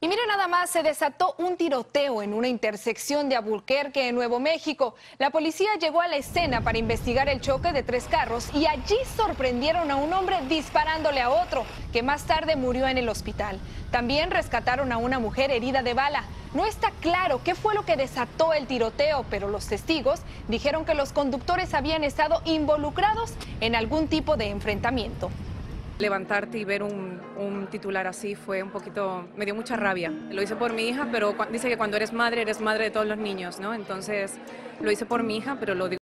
Y mire nada más, se desató un tiroteo en una intersección de Albuquerque, en Nuevo México. La policía llegó a la escena para investigar el choque de 3 carros y allí sorprendieron a un hombre disparándole a otro, que más tarde murió en el hospital. También rescataron a una mujer herida de bala. No está claro qué fue lo que desató el tiroteo, pero los testigos dijeron que los conductores habían estado involucrados en algún tipo de enfrentamiento. Levantarte y ver un titular así fue un poquito, me dio mucha rabia. Lo hice por mi hija, pero dice que cuando eres madre de todos los niños, ¿no? Entonces lo hice por mi hija, pero lo digo